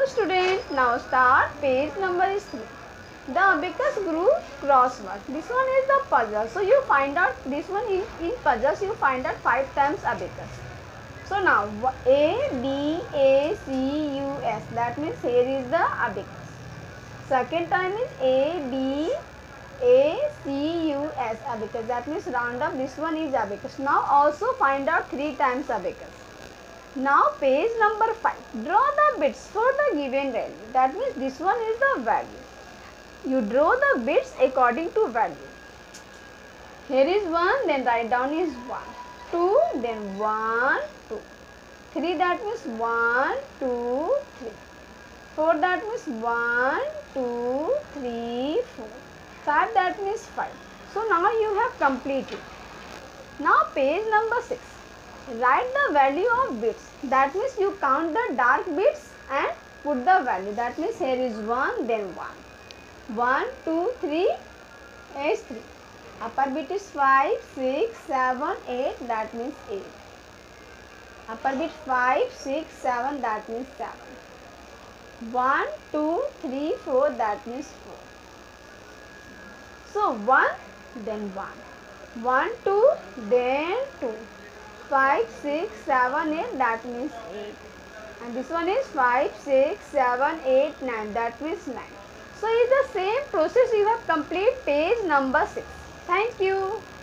Hello student, now start page number 3. The abacus group crossword. This one is the puzzle. So you find out this one in puzzles you find out 5 times abacus. So now A, B, A, C, U, S. That means here is the abacus. Second time is A, B, A, C, U, S abacus. That means round up this one is abacus. Now also find out 3 times abacus. Now page number 5. Draw the bits for the given value. That means this one is the value. You draw the bits according to value. Here is 1, then write down is 1. 2, then 1, 2. 3, that means 1, 2, 3. 4, that means 1, 2, 3, 4. 5, that means 5. So now you have completed. Now page number 6. Write the value of bits. That means you count the dark bits and put the value. That means here is 1, then 1. 1, 2, 3 is 3. Upper bit is 5, 6, 7, 8. That means 8. Upper bit 5, 6, 7. That means 7. 1, 2, 3, 4. That means 4. So 1, then 1. 1, 2, then 2. 5, 6, 7, 8, that means 8. And this one is 5, 6, 7, 8, 9, that means 9. So, it is the same process you have complete page number 6. Thank you.